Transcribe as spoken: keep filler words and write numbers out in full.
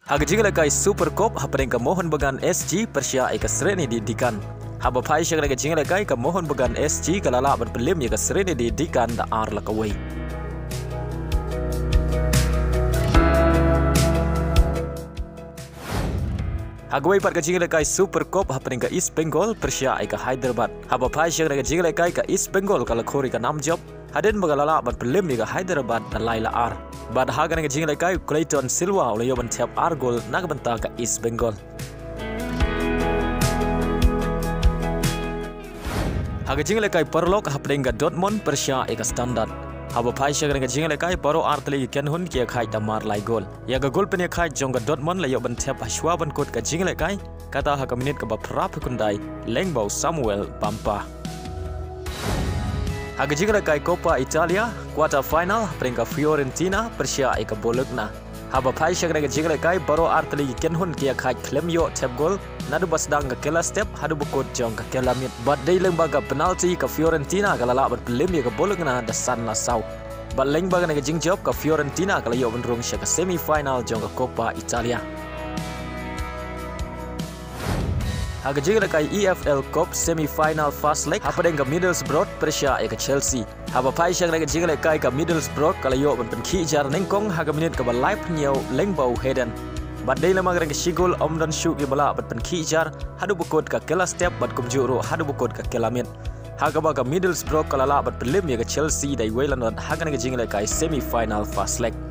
Haka jingla kai Super Cup hapenga mohon bagan S G Persia eka sreni didikan. Haba pai syagna ka jingla kai ka mohon bagan S G kalala berpelim ya ka sreni didikan da ar lakawai. Hagway pat ka jingla kai Super Cup hapenga East Bengal Persia eka Hyderabad. Haba pai syagna ka jingla kai ka East Bengal kala khori ka nam job. Hadin bagalala berpelim ya ka Hyderabad da laila ar. Bad haga nga jingla kai Clayton Silva oleh yoban tiap argol nagbenta ka East Bengal. Haga jingla kai Perlok hapdenga Dortmund Persia eka Standard. Haba pai syagna nga jingla kai paro artli ken hun kia khai tamar lai gol. Ya ga gol penya khai jonga Dortmund la yoban tiap hashwaban kot ka jingla kai kata haga minit ka baprap kundai lengbau Samuel Bampa. Haga jingla kai Coppa Italia quarter final peringkat Fiorentina Persia eka bologna. Haba pai syagna jingla kai baro artli ken hun kia khai klemyo tap gol nadu basdang ka kela step hadu bukot jong ka kela mit bad dei lembaga penalti ka Fiorentina kala la berpelim ya ka bologna da san la sau. Bad lembaga nga jing job ka Fiorentina kala yo benrung sya ka semifinal jong ka Coppa Italia. Haga jingla kai E F L Cup semifinal fast leg hapenga Middlesbrough Persia eka Chelsea. Haba pai syagna jingla kai ka Middlesbrough kala yo ben penki jar nengkong haga minit ka live nyau lengbau Heden. Bad dei lemang reng sigol omdan shu ki bala bet penki jar hadu bukot ka kela step bad kumjuro hadu bukot ka kela mit. Haga ba ka Middlesbrough kala la bet pelim ya ka Chelsea dai welan haga jingla kai semifinal fast leg.